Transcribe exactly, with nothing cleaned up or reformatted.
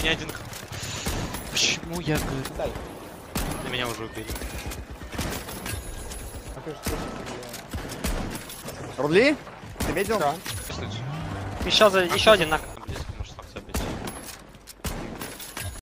Меня один... Почему я говорю? Дай. На меня уже убили. Рудли? Ты видел? Да. Еще, за... еще один на...